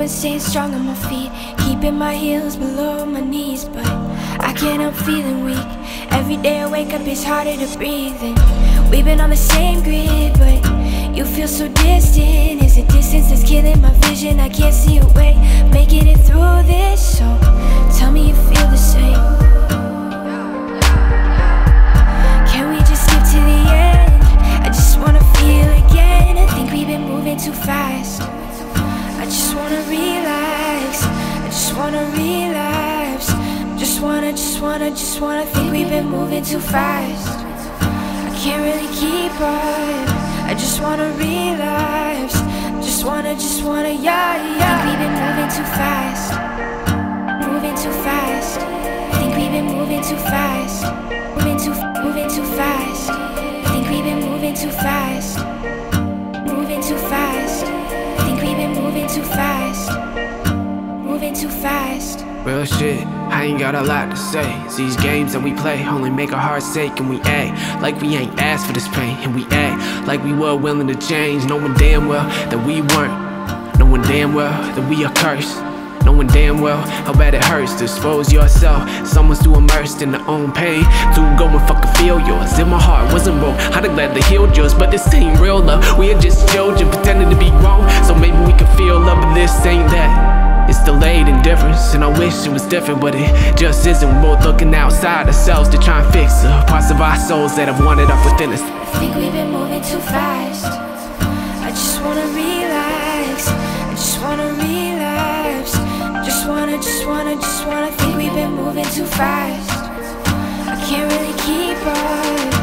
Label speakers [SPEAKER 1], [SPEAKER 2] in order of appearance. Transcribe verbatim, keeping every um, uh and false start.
[SPEAKER 1] and staying strong on my feet, keeping my heels below my knees. But I can't help feeling weak. Every day I wake up, it's harder to breathe. And we've been on the same grid, but you feel so distant. Is it distance that's killing my vision? I can't see a way making it through this. So tell me you feel the same. Can we just skip to the end? I just wanna feel again. I think we've been moving too fast. I just wanna relax. I just wanna relapse. Just wanna, just wanna, just wanna think we've been moving too fast. I can't really keep up. I just wanna relapse. Just wanna, just wanna, yeah, yeah. I think we've been moving too fast. Moving too fast. I think we've been moving too fast. Moving too, moving too fast. I think we've been moving too fast. Moving too fast. I think we've been moving too fast. Moving too fast.
[SPEAKER 2] Real shit, I ain't got a lot to say. It's these games that we play only make our hearts ache. And we act like we ain't asked for this pain. And we act like we were willing to change, knowing damn well that we weren't. Knowing damn well that we are cursed. Knowing damn well how bad it hurts to expose yourself. Someone's too immersed in their own pain to go and fucking feel yours. If my heart wasn't broke, I'd have gladly healed yours. But this ain't real love, we are just children pretending to be grown. So maybe we can feel love, but this ain't that. It's delayed indifference, and I wish it was different, but it just isn't. We're both looking outside ourselves to try and fix the parts of our souls that have wandered up within us.
[SPEAKER 1] I think we've been moving too fast. I just wanna relax. I just wanna relapse. Just wanna, just wanna, just wanna think we've been moving too fast. I can't really keep up.